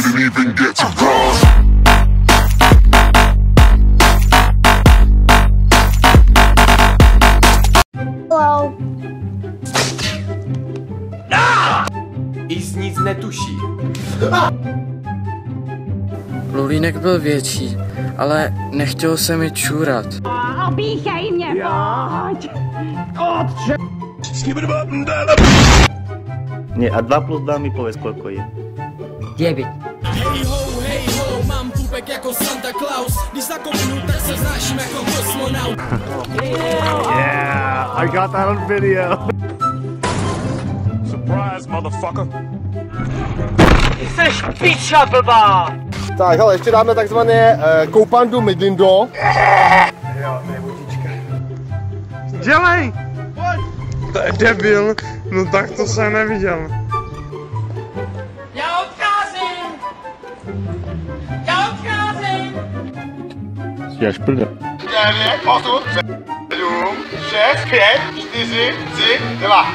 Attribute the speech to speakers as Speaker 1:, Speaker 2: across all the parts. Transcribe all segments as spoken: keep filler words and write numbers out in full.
Speaker 1: didn't even get to cross.
Speaker 2: Hello.
Speaker 3: Jíst nic netuší.
Speaker 4: Lulínek byl větší, ale nechtělo se mi čůrat.
Speaker 2: Obíchej mě, pojď! Otče!
Speaker 5: Ne, a dva plus dva mi pověz, koľko je.
Speaker 4: Devět.
Speaker 6: Hej ho, hej ho, mám pupek jako Santa Claus. Když zakopnu, tak se znáším jako kosmonaut.
Speaker 5: Yeah, I got that on video.
Speaker 1: Surprise, motherfucker.
Speaker 4: Jseš piča blbá!
Speaker 7: Tak, hele, ještě dáme takzvané uh, koupandu midlindo.
Speaker 5: Jo, to je vodička. Dělej! To je debil, no tak to jsem neviděl.
Speaker 6: Já odcházím! Já odcházím!
Speaker 5: Jsi prdel.
Speaker 7: devět, osm, sedm, šest, pět, čtyři, tři, dva.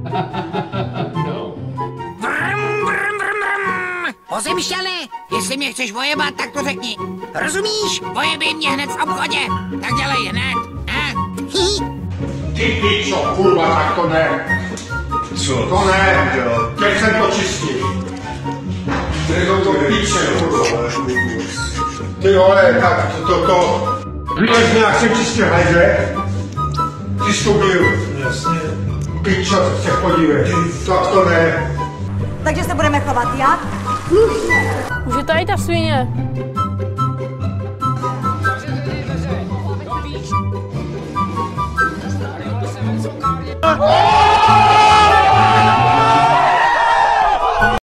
Speaker 8: Ozemšťane, jestli mě chceš vojebat, tak to řekni. Rozumíš? Vojebej mě hned v obchodě. Tak dělej hned. A?
Speaker 7: Ty pičo, kurva, tak to ne. Co? To ne, jo. Teď jsem to čistil. Ty to to piče, kurva. Ty vole, tak to to to. Víš nějak jsem čistil hajze? Ty jsi to byl. Jasně. Pičo, se podívej. Tak to ne.
Speaker 2: Takže se budeme chovat jak?
Speaker 9: Už je tady ta svině.
Speaker 7: Oh!